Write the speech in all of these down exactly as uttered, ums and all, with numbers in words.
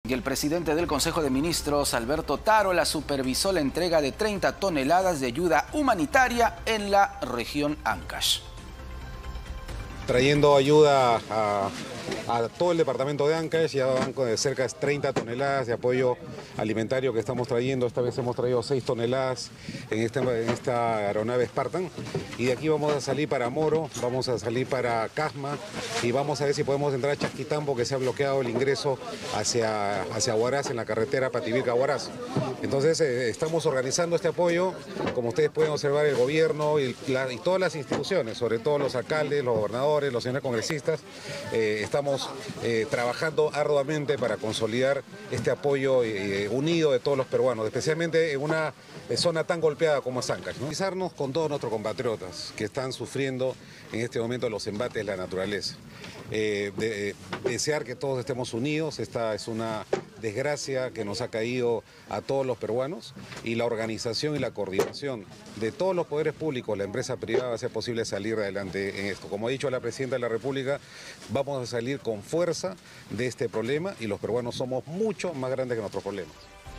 Y el presidente del Consejo de Ministros, Alberto Tarola, supervisó la entrega de treinta toneladas de ayuda humanitaria en la región Ancash. Trayendo ayuda a, a todo el departamento de Ancash, ya van de cerca de treinta toneladas de apoyo alimentario que estamos trayendo. Esta vez hemos traído seis toneladas en esta, en esta aeronave Spartan. Y de aquí vamos a salir para Moro, vamos a salir para Casma y vamos a ver si podemos entrar a Chasquitambo, que se ha bloqueado el ingreso hacia, hacia Huaraz, en la carretera Pativilca-Huaraz. Entonces eh, estamos organizando este apoyo. Como ustedes pueden observar, el gobierno y, la, y todas las instituciones, sobre todo los alcaldes, los gobernadores, los señores congresistas, eh, estamos eh, trabajando arduamente para consolidar este apoyo eh, unido de todos los peruanos, especialmente en una eh, zona tan golpeada como es Ancash, ¿no? Organizarnos con todos nuestros compatriotas que están sufriendo en este momento los embates de la naturaleza. Eh, de, eh, desear que todos estemos unidos. Esta es una desgracia que nos ha caído a todos los peruanos, y la organización y la coordinación de todos los poderes públicos, la empresa privada, va a ser posible salir adelante en esto. Como ha dicho la Presidenta de la República, vamos a salir con fuerza de este problema, y los peruanos somos mucho más grandes que nuestros problemas.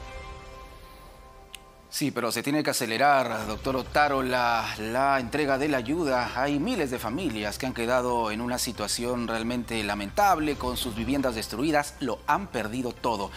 Sí, pero se tiene que acelerar, doctor Tarola, la entrega de la ayuda. Hay miles de familias que han quedado en una situación realmente lamentable, con sus viviendas destruidas, lo han perdido todo.